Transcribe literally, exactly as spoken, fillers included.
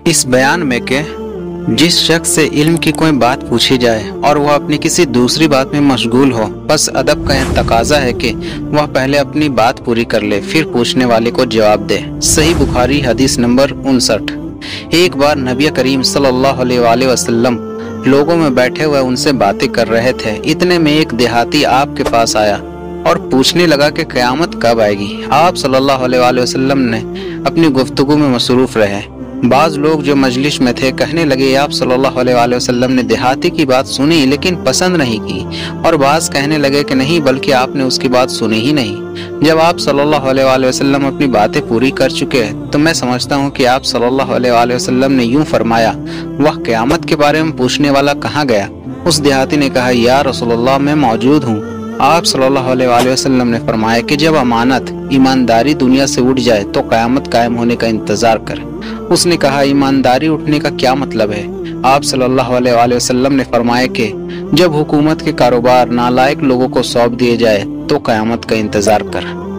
اس بیان میں کہ جس شخص سے علم کی کوئی بات پوچھی جائے اور وہ اپنی کسی دوسری بات میں مشغول ہو، بس ادب کا یہ تقاضا ہے کہ وہ پہلے اپنی بات پوری کر لے، پھر پوچھنے والے کو جواب دے۔ صحیح بخاری حدیث نمبر انسٹھ۔ ایک بار نبی کریم صلی اللہ علیہ وآلہ وسلم لوگوں میں بیٹھے ہوئے ان سے باتیں کر رہے تھے۔ اتنے میں ایک دیہاتی آپ کے پاس آیا اور پوچھنے لگا کہ قیامت کب آئے گی۔ آپ صلی اللہ علیہ وآلہ وسلم نے اپنی گفتگو میں مصروف رہے۔ بعض لوگ جو مجلس میں تھے کہنے لگے، آپ صلی اللہ علیہ وآلہ وسلم نے دیہاتی کی بات سنی لیکن پسند نہیں کی، اور بعض کہنے لگے کہ نہیں بلکہ آپ نے اس کی بات سنی ہی نہیں۔ جب آپ صلی اللہ علیہ وآلہ وسلم اپنی باتیں پوری کر چکے تو میں سمجھتا ہوں کہ آپ صلی اللہ علیہ وآلہ وسلم نے یوں فرمایا، وہ قیامت کے بارے میں پوچھنے والا کہاں گیا؟ اس دیہاتی نے کہا، یا رسول اللہ میں موجود ہوں۔ آپ صلی اللہ علیہ وآلہ وسلم نے فرمایا کہ جب امانت ایمانداری دنیا سے اٹھ جائے تو قیامت قائم ہونے کا انتظار کر۔ اس نے کہا، ایمانداری اٹھنے کا کیا مطلب ہے؟ آپ صلی اللہ علیہ وآلہ وسلم نے فرمایا کہ جب حکومت کے کاروبار نالائق لوگوں کو سونپ دیے جائے تو قیامت کا انتظار کر۔